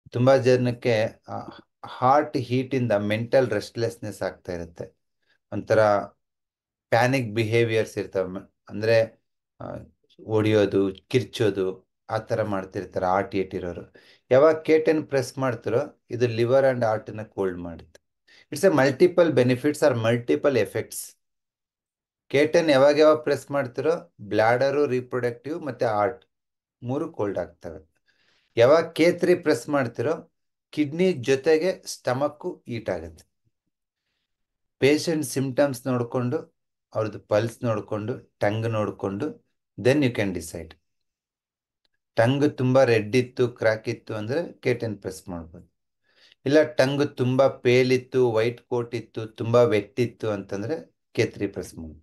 ತುಂಬಾ ಜನಕ್ಕೆ heart heat ಇಂದ ಮೆಂಟಲ್ ರೆಸ್ಟ್ಲೆಸ್ನೆಸ್ ಆಗ್ತಾ ಇರುತ್ತೆ. ಒಂಥರ ಪ್ಯಾನಿಕ್ ಬಿಹೇವಿಯರ್ಸ್ ಇರ್ತವೆ. ಅಂದ್ರೆ ಆ, ಹೊಡಿಯೋದು, ಕಿರ್ಚೋದು, ಆ ಥರ ಮಾಡ್ತಿರ್ತಾರೆ ಹಾರ್ಟ್ ಹೀಟ್ ಇರೋರು. ಯಾವಾಗ ಕೇಟನ್ ಪ್ರೆಸ್ ಮಾಡ್ತಿರೋ ಇದು ಲಿವರ್ ಅಂಡ್ ಹಾರ್ಟ್ನ ಕೋಲ್ಡ್ ಮಾಡುತ್ತೆ. It's a multiple benefits or multiple effects. K ten ಯಾವಾಗ ಯಾವಾಗ ಪ್ರೆಸ್ ಮಾಡ್ತಿರೋ ಬ್ಲಾಡರು, ರಿಪ್ರೊಡಕ್ಟಿವ್ ಮತ್ತೆ ಹಾರ್ಟ್ ಮೂರು ಕೋಲ್ಡ್ ಆಗ್ತವೆ. ಯಾವಾಗ K3 ಪ್ರೆಸ್ ಮಾಡ್ತಿರೋ ಕಿಡ್ನಿ ಜೊತೆಗೆ ಸ್ಟಮಕ್ಕು ಹೀಟ್ ಆಗುತ್ತೆ. ಪೇಷಂಟ್ ಸಿಂಪ್ಟಮ್ಸ್ ನೋಡಿಕೊಂಡು, ಅವ್ರದ್ದು ಪಲ್ಸ್ ನೋಡಿಕೊಂಡು, ಟಂಗ್ ನೋಡಿಕೊಂಡು then you can decide. Tongue ತುಂಬ ರೆಡ್ ಇತ್ತು, ಕ್ರ್ಯಾಕ್ ಇತ್ತು ಅಂದರೆ K10 ಪ್ರೆಸ್ ಮಾಡ್ಬೋದು. ಇಲ್ಲ ಟಂಗ್ ತುಂಬ ಪೇಲ್ ಇತ್ತು, ವೈಟ್ ಕೋಟ್ ಇತ್ತು, ತುಂಬ ವೆಟ್ ಇತ್ತು ಅಂತಂದರೆ K3 ಪ್ರೆಸ್ ಮಾಡ್ಬೋದು.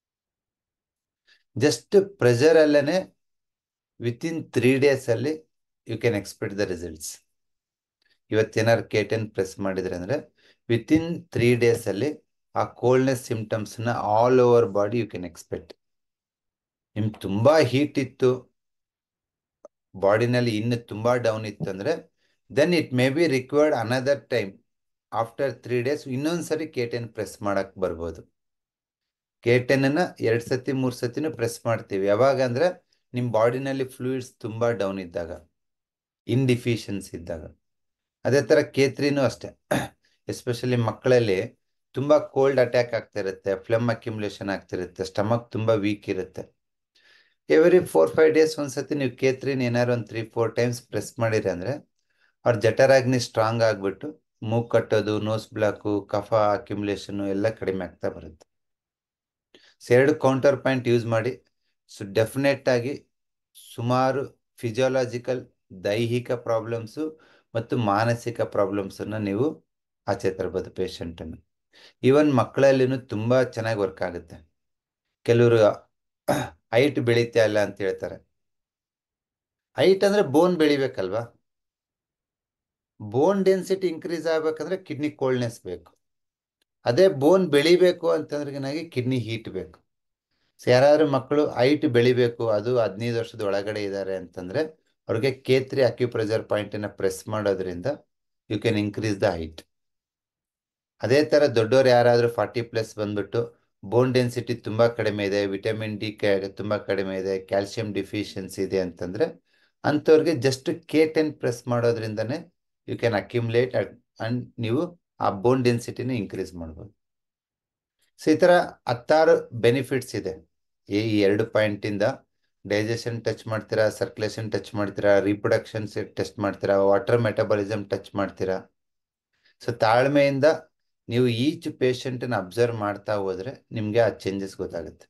ಜಸ್ಟ್ ಪ್ರೆಷರ್ ಅಲ್ಲೇ ವಿತಿನ್ 3 days ಅಲ್ಲಿ you can expect the results. ಇವತ್ತೇನಾದ್ರು K10 ಪ್ರೆಸ್ ಮಾಡಿದ್ರೆ ಅಂದರೆ ವಿತಿನ್ 3 days ಅಲ್ಲಿ ಆ ಕೋಲ್ಡ್ನೆಸ್ ಸಿಂಪ್ಟಮ್ಸ್ನ all over body you can expect. ನಿಮ್ಗೆ ತುಂಬ ಹೀಟ್ ಇತ್ತು, ಬಾಡಿನಲ್ಲಿ ಇನ್ನು ತುಂಬ ಡೌನ್ ಇತ್ತು ಅಂದರೆ then it may be required another time. After 3 days ಇನ್ನೊಂದ್ಸರಿ K10 ಪ್ರೆಸ್ ಮಾಡಕ್ಕೆ ಬರ್ಬೋದು. K10ನ 2 ಸತಿ 3 ಸತಿನೂ ಪ್ರೆಸ್ ಮಾಡ್ತೀವಿ. ಯಾವಾಗ ಅಂದರೆ ನಿಮ್ಮ ಬಾಡಿನಲ್ಲಿ ಫ್ಲೂಯಿಡ್ಸ್ ತುಂಬ ಡೌನ್ ಇದ್ದಾಗ, ಇನ್ಡಿಫಿಷಿಯನ್ಸಿ ಇದ್ದಾಗ. ಅದೇ ಥರ K3ನೂ ಅಷ್ಟೇ. ಎಸ್ಪೆಷಲಿ ಮಕ್ಕಳಲ್ಲಿ ತುಂಬ ಕೋಲ್ಡ್ ಅಟ್ಯಾಕ್ ಆಗ್ತಿರುತ್ತೆ, ಫ್ಲಮ್ ಅಕ್ಯುಮುಲೇಷನ್ ಆಗ್ತಿರುತ್ತೆ, ಸ್ಟಮಕ್ ತುಂಬ ವೀಕ್ ಇರುತ್ತೆ. ಎವ್ರಿ 4-5 days ಒಂದ್ಸತಿ ನೀವು K3ನ ಏನಾದ್ರು ಒಂದು 3-4 times ಪ್ರೆಸ್ ಮಾಡಿರಿ ಅಂದರೆ ಅವ್ರ ಜಠರಾಗ್ನಿ ಸ್ಟ್ರಾಂಗ್ ಆಗಿಬಿಟ್ಟು ಮೂಗ್ ಕಟ್ಟೋದು, ನೋಸ್ ಬ್ಲಾಕು, ಕಫ ಅಕ್ಯುಮುಲೇಷನು ಎಲ್ಲ ಕಡಿಮೆ ಆಗ್ತಾ ಬರುತ್ತೆ. ಎರಡು ಕೌಂಟರ್ ಪಾಯಿಂಟ್ ಯೂಸ್ ಮಾಡಿ ಡೆಫಿನೆಟ್ ಆಗಿ ಸುಮಾರು ಫಿಸಿಯಾಲಜಿಕಲ್ ದೈಹಿಕ ಪ್ರಾಬ್ಲಮ್ಸು ಮತ್ತು ಮಾನಸಿಕ ಪ್ರಾಬ್ಲಮ್ಸನ್ನು ನೀವು ಆಚೆ ತರ್ಬೋದು ಪೇಷಂಟನ್ನು. ಈವನ್ ಮಕ್ಕಳಲ್ಲಿನೂ ತುಂಬ ಚೆನ್ನಾಗಿ ವರ್ಕ್ ಆಗುತ್ತೆ. ಕೆಲವರು ಹೈಟ್ ಬೆಳೀತಾ ಇಲ್ಲ ಅಂತ ಹೇಳ್ತಾರೆ. ಹೈಟ್ ಅಂದರೆ ಬೋನ್ ಬೆಳಿಬೇಕಲ್ವಾ? ಬೋನ್ ಡೆನ್ಸಿಟಿ ಇನ್ಕ್ರೀಸ್ ಆಗಬೇಕಂದ್ರೆ ಕಿಡ್ನಿ ಕೋಲ್ಡ್ನೆಸ್ ಬೇಕು. ಅದೇ ಬೋನ್ ಬೆಳಿಬೇಕು ಅಂತಂದ್ರೆ ಕಿಡ್ನಿ ಹೀಟ್ ಬೇಕು. ಸೊ ಯಾರಾದ್ರೂ ಮಕ್ಕಳು ಹೈಟ್ ಬೆಳಿಬೇಕು, ಅದು 15 ವರ್ಷದ ಒಳಗಡೆ ಇದ್ದಾರೆ ಅಂತಂದ್ರೆ ಅವ್ರಿಗೆ K3 ಅಕ್ಯುಪ್ರೆಷರ್ ಪಾಯಿಂಟನ್ನು ಪ್ರೆಸ್ ಮಾಡೋದ್ರಿಂದ you can increase the height. ಅದೇ ಥರ ದೊಡ್ಡವ್ರು ಯಾರಾದರೂ 40+ ಬಂದ್ಬಿಟ್ಟು ಬೋನ್ ಡೆನ್ಸಿಟಿ ತುಂಬ ಕಡಿಮೆ ಇದೆ, ವಿಟಮಿನ್ ಡಿ ತುಂಬ ಕಡಿಮೆ ಇದೆ, ಕ್ಯಾಲ್ಸಿಯಂ ಡಿಫಿಷಿಯನ್ಸಿ ಇದೆ ಅಂತಂದರೆ ಅಂಥವ್ರಿಗೆ ಜಸ್ಟ್ K10 ಪ್ರೆಸ್ ಮಾಡೋದ್ರಿಂದನೇ ಯು ಕ್ಯಾನ್ ಅಕ್ಯುಮುಲೇಟ್ ಅಂಡ್ ನೀವು ಆ ಬೋನ್ ಡೆನ್ಸಿಟಿನ ಇನ್ಕ್ರೀಸ್ ಮಾಡ್ಬೋದು. ಸೊ ಈ ಥರ 16 ಬೆನಿಫಿಟ್ಸ್ ಇದೆ. ಈ 2 ಪಾಯಿಂಟಿಂದ ಡೈಜೆಷನ್ ಟಚ್ ಮಾಡ್ತೀರಾ, ಸರ್ಕ್ಯುಲೇಷನ್ ಟಚ್ ಮಾಡ್ತೀರಾ, ರಿಪ್ರೊಡಕ್ಷನ್ ಟೆಸ್ಟ್ ಮಾಡ್ತೀರಾ, ವಾಟರ್ ಮೆಟಬಾಲಿಸಮ್ ಟಚ್ ಮಾಡ್ತೀರಾ. ಸೊ ತಾಳ್ಮೆಯಿಂದ ನೀವು ಈಚ್ ಪೇಷಂಟನ್ನು ಅಬ್ಸರ್ವ್ ಮಾಡ್ತಾ ಹೋದರೆ ನಿಮಗೆ ಆ ಚೇಂಜಸ್ ಗೊತ್ತಾಗುತ್ತೆ.